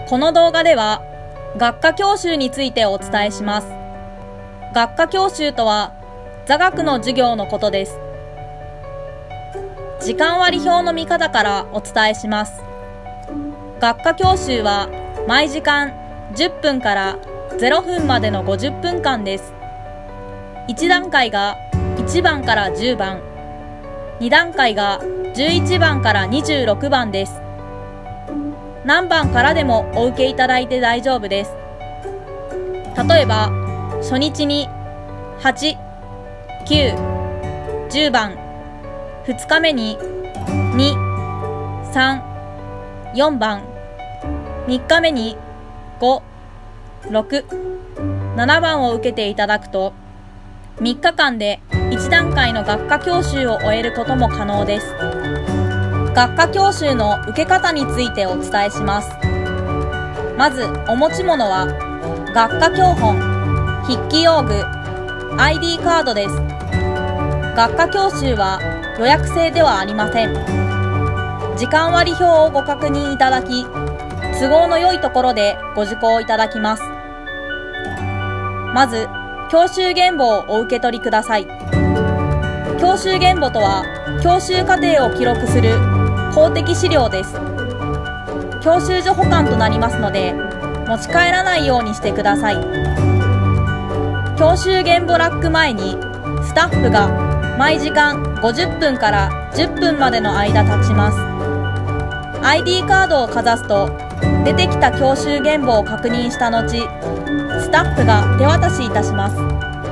この動画では学科教習についてお伝えします。学科教習とは座学の授業のことです。時間割表の見方からお伝えします。学科教習は毎時間10分から0分までの50分間です。1段階が1番から10番、2段階が11番から26番です。何番からでもお受けいただいて大丈夫です。例えば、初日に8、9、10番、2日目に2、3、4番、3日目に5、6、7番を受けていただくと、3日間で1段階の学科教習を終えることも可能です。学科教習の受け方についてお伝えします。まず、お持ち物は、学科教本、筆記用具、ID カードです。学科教習は予約制ではありません。時間割表をご確認いただき、都合の良いところでご受講いただきます。まず、教習原簿をお受け取りください。教習原簿とは、教習課程を記録する公的資料です。教習所保管となりますので、持ち帰らないようにしてください。教習原簿ラック前に、スタッフが毎時間50分から10分までの間立ちます。ID カードをかざすと、出てきた教習原簿を確認した後、スタッフが手渡しいたします。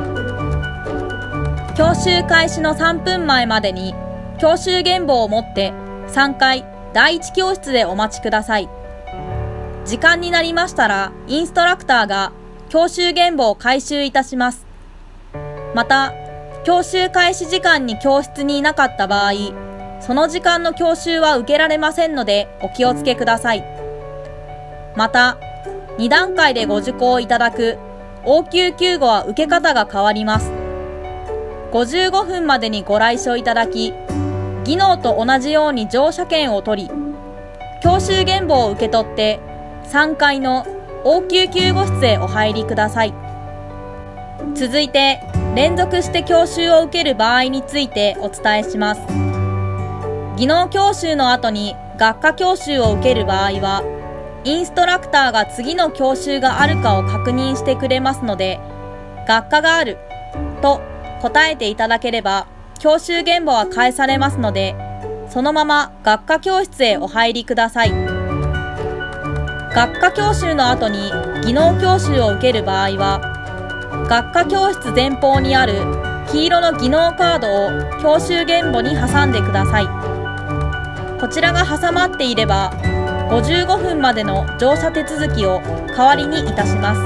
教習開始の3分前までに、教習原簿を持って3階第1教室でお待ちください。時間になりましたら、インストラクターが教習原簿を回収いたします。また、教習開始時間に教室にいなかった場合、その時間の教習は受けられませんのでお気をつけください。また、2段階でご受講いただく応急救護は受け方が変わります。55分までにご来所いただき、技能と同じように乗車券を取り、教習原簿を受け取って3階の応急救護室へお入りください。続いて、連続して教習を受ける場合についてお伝えします。技能教習の後に学科教習を受ける場合は、インストラクターが次の教習があるかを確認してくれますので、学科があると答えていただければ、教習原簿は返されますので、そのまま学科教室へお入りください。学科教習の後に技能教習を受ける場合は、学科教室前方にある黄色の技能カードを教習原簿に挟んでください。こちらが挟まっていれば、55分までの乗車手続きを代わりにいたします。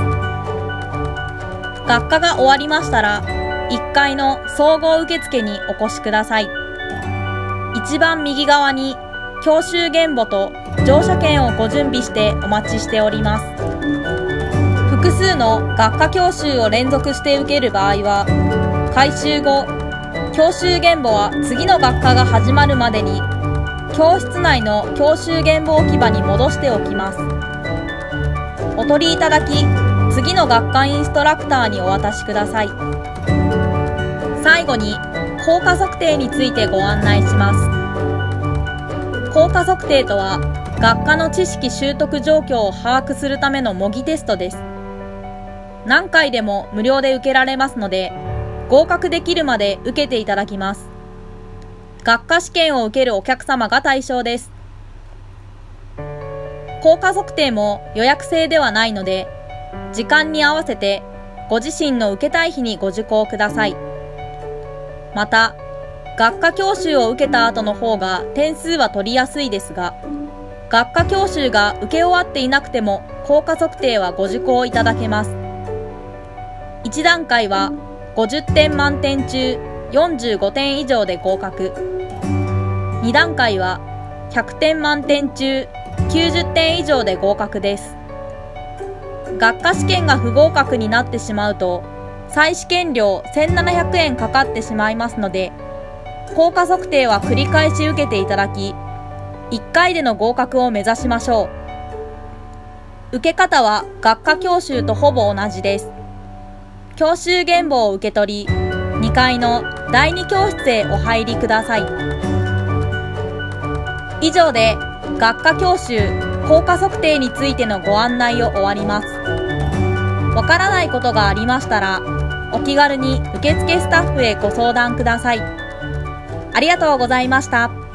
学科が終わりましたら、1階の総合受付にお越しください。一番右側に教習原簿と乗車券をご準備してお待ちしております。複数の学科教習を連続して受ける場合は、改修後、教習原簿は次の学科が始まるまでに教室内の教習原簿置き場に戻しておきます。お取りいただき、次の学科インストラクターにお渡しください。最後に、効果測定についてご案内します。効果測定とは、学科の知識習得状況を把握するための模擬テストです。何回でも無料で受けられますので、合格できるまで受けていただきます。学科試験を受けるお客様が対象です。効果測定も予約制ではないので、時間に合わせてご自身の受けたい日にご受講ください。また、学科教習を受けた後の方が点数は取りやすいですが、学科教習が受け終わっていなくても効果測定はご受講いただけます。1段階は50点満点中45点以上で合格。2段階は100点満点中90点以上で合格です。学科試験が不合格になってしまうと、再試験料1700円かかってしまいますので、効果測定は繰り返し受けていただき、1回での合格を目指しましょう。 受け方は学科教習とほぼ同じです。教習原簿を受け取り、2階の第2教室へお入りください。以上で学科教習効果測定についてのご案内を終わります。わからないことがありましたら、お気軽に受付スタッフへご相談ください。ありがとうございました。